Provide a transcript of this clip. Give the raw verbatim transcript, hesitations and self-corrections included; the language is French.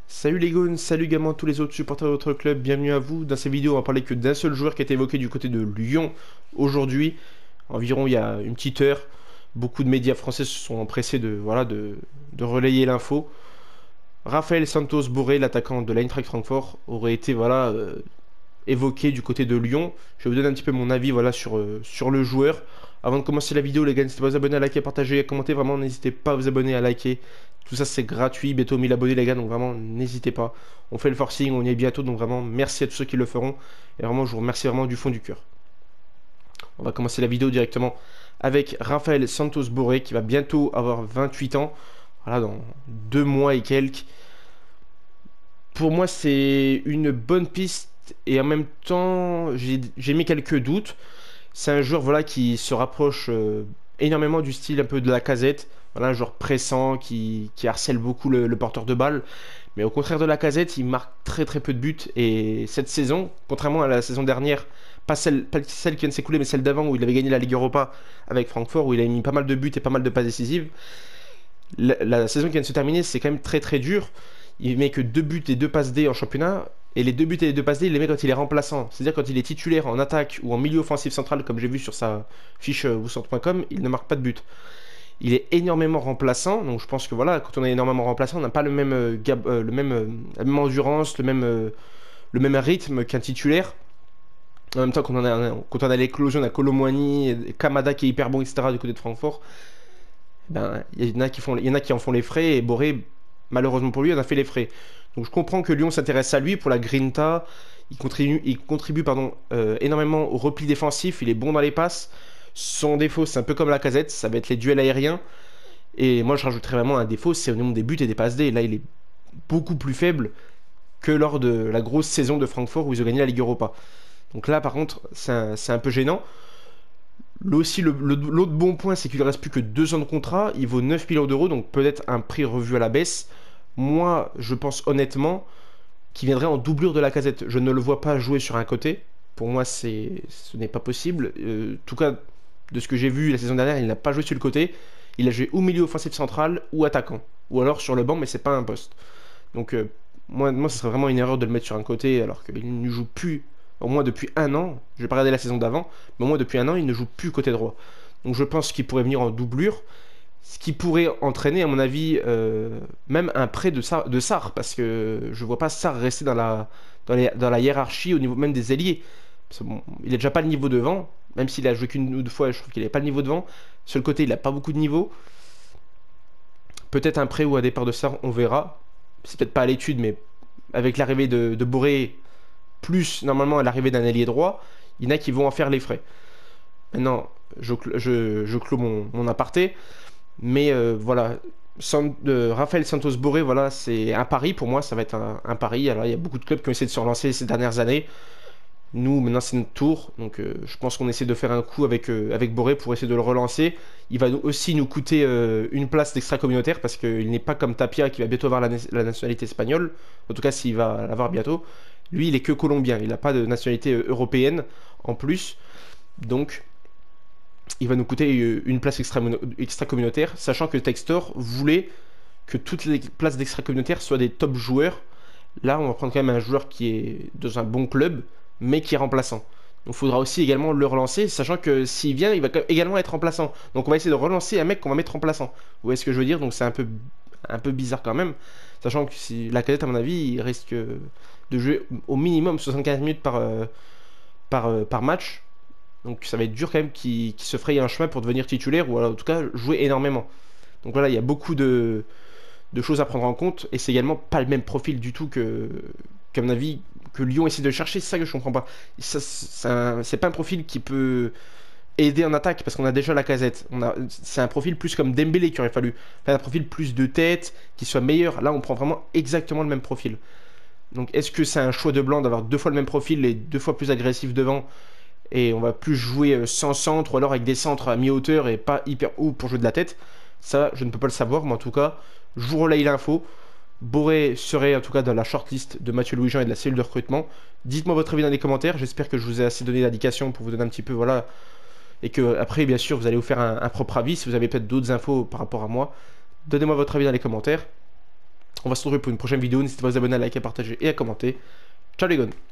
Salut les gones, salut également tous les autres supporters de votre club, bienvenue à vous. Dans cette vidéo, on va parler que d'un seul joueur qui a été évoqué du côté de Lyon aujourd'hui. Environ il y a une petite heure, beaucoup de médias français se sont empressés de, voilà, de, de relayer l'info. Raphaël Santos Borré, l'attaquant de l'Eintracht Francfort, aurait été voilà, euh, évoqué du côté de Lyon. Je vais vous donner un petit peu mon avis voilà, sur, euh, sur le joueur. Avant de commencer la vidéo, les gars, n'hésitez pas à vous abonner, à liker, à partager, à commenter. Vraiment, n'hésitez pas à vous abonner, à liker. Tout ça, c'est gratuit. Bientôt mille abonnés, les gars. Donc, vraiment, n'hésitez pas. On fait le forcing, on y est bientôt. Donc, vraiment, merci à tous ceux qui le feront. Et vraiment, je vous remercie vraiment du fond du cœur. On va commencer la vidéo directement avec Raphaël Santos Borré, qui va bientôt avoir vingt-huit ans. Voilà, dans deux mois et quelques. Pour moi, c'est une bonne piste. Et en même temps, j'ai mis quelques doutes. C'est un joueur voilà, qui se rapproche euh, énormément du style un peu de Lacazette. Voilà, un joueur pressant qui, qui harcèle beaucoup le, le porteur de balle. Mais au contraire de Lacazette, il marque très très peu de buts. Et cette saison, contrairement à la saison dernière, pas celle, pas celle qui vient de s'écouler, mais celle d'avant où il avait gagné la Ligue Europa avec Francfort, où il a mis pas mal de buts et pas mal de passes décisives. La, la saison qui vient de se terminer, c'est quand même très très dur. Il met que deux buts et deux passes D en championnat. Et les deux buts et les deux passes D, il les met quand il est remplaçant. C'est-à-dire quand il est titulaire en attaque ou en milieu offensif central, comme j'ai vu sur sa fiche euh, woodsport point com, il ne marque pas de but. Il est énormément remplaçant, donc je pense que voilà, quand on est énormément remplaçant, on n'a pas le même, euh, gab, euh, le même, euh, la même endurance, le même, euh, le même rythme qu'un titulaire. En même temps, quand on a, quand on a l'éclosion à Kolo Muani, Kamada qui est hyper bon, et cetera du côté de Francfort, ben, il y en a qui font, il y en a qui en font les frais, et Borré, malheureusement pour lui, en a fait les frais. Donc je comprends que Lyon s'intéresse à lui pour la grinta. Il contribue, il contribue pardon, euh, énormément au repli défensif. Il est bon dans les passes. Son défaut, c'est un peu comme Lacazette, ça va être les duels aériens. Et moi, je rajouterais vraiment un défaut, c'est au niveau des buts et des passes D. Là, il est beaucoup plus faible que lors de la grosse saison de Francfort où ils ont gagné la Ligue Europa. Donc là, par contre, c'est un, un peu gênant. Là aussi, l'autre le, le, bon point, c'est qu'il ne reste plus que deux ans de contrat. Il vaut neuf millions d'euros, donc peut-être un prix revu à la baisse. Moi, je pense honnêtement qu'il viendrait en doublure de Lacazette. Je ne le vois pas jouer sur un côté. Pour moi, c'est, ce n'est pas possible. Euh, en tout cas, de ce que j'ai vu la saison dernière, il n'a pas joué sur le côté. Il a joué ou milieu offensif central ou attaquant. Ou alors sur le banc, mais c'est pas un poste. Donc, euh, moi, moi, ce serait vraiment une erreur de le mettre sur un côté alors qu'il ne joue plus, au moins depuis un an. Je vais pas regarder la saison d'avant, mais au moins depuis un an, il ne joue plus côté droit. Donc, je pense qu'il pourrait venir en doublure. Ce qui pourrait entraîner, à mon avis, euh, même un prêt de Sarr, de Sarr, parce que je vois pas Sarr rester dans la, dans, les, dans la hiérarchie au niveau même des ailiers. Bon, il n'a déjà pas le niveau devant, même s'il a joué qu'une ou deux fois, je trouve qu'il n'avait pas le niveau devant. Sur le côté, il n'a pas beaucoup de niveau. Peut-être un prêt ou un départ de Sarr, on verra. C'est peut-être pas à l'étude, mais avec l'arrivée de, de Borré, plus normalement à l'arrivée d'un ailier droit, il y en a qui vont en faire les frais. Maintenant, je, je, je clôt mon, mon aparté. Mais euh, voilà, San, euh, Raphaël Santos Borré, voilà, c'est un pari pour moi, ça va être un, un pari. Alors il y a beaucoup de clubs qui ont essayé de se relancer ces dernières années. Nous, maintenant c'est notre tour, donc euh, je pense qu'on essaie de faire un coup avec, euh, avec Borré pour essayer de le relancer. Il va aussi nous coûter euh, une place d'extra-communautaire parce qu'il n'est pas comme Tapia qui va bientôt avoir la, la nationalité espagnole. En tout cas, s'il va l'avoir bientôt. Lui, il est que colombien, il n'a pas de nationalité euh, européenne en plus. Donc il va nous coûter une place extra-communautaire, sachant que Textor voulait que toutes les places d'extra-communautaire soient des top joueurs. Là, on va prendre quand même un joueur qui est dans un bon club, mais qui est remplaçant. Donc il faudra aussi également le relancer, sachant que s'il vient, il va également être remplaçant. Donc on va essayer de relancer un mec qu'on va mettre remplaçant. Vous voyez ce que je veux dire? Donc c'est un peu, un peu bizarre quand même, sachant que si Lacazette, à mon avis, il risque de jouer au minimum soixante-quinze minutes par, euh, par, euh, par match. Donc ça va être dur quand même qu'il qu'il se fraye un chemin pour devenir titulaire ou alors, en tout cas jouer énormément. Donc voilà, il y a beaucoup de, de choses à prendre en compte et c'est également pas le même profil du tout que, qu'à mon avis, que Lyon essaie de chercher. C'est ça que je comprends pas. C'est pas un profil qui peut aider en attaque parce qu'on a déjà Lacazette. C'est un profil plus comme Dembélé qui aurait fallu. Enfin, un profil plus de tête, qui soit meilleur. Là, on prend vraiment exactement le même profil. Donc est-ce que c'est un choix de blanc d'avoir deux fois le même profil et deux fois plus agressif devant? Et on va plus jouer sans centre ou alors avec des centres à mi-hauteur et pas hyper haut pour jouer de la tête. Ça, je ne peux pas le savoir, mais en tout cas, je vous relaye l'info. Borré serait en tout cas dans la shortlist de Mathieu Louis-Jean et de la cellule de recrutement. Dites-moi votre avis dans les commentaires. J'espère que je vous ai assez donné d'indications pour vous donner un petit peu, voilà. Et que après, bien sûr, vous allez vous faire un, un propre avis. Si vous avez peut-être d'autres infos par rapport à moi, donnez-moi votre avis dans les commentaires. On va se retrouver pour une prochaine vidéo. N'hésitez pas à vous abonner, à liker, à partager et à commenter. Ciao les gones.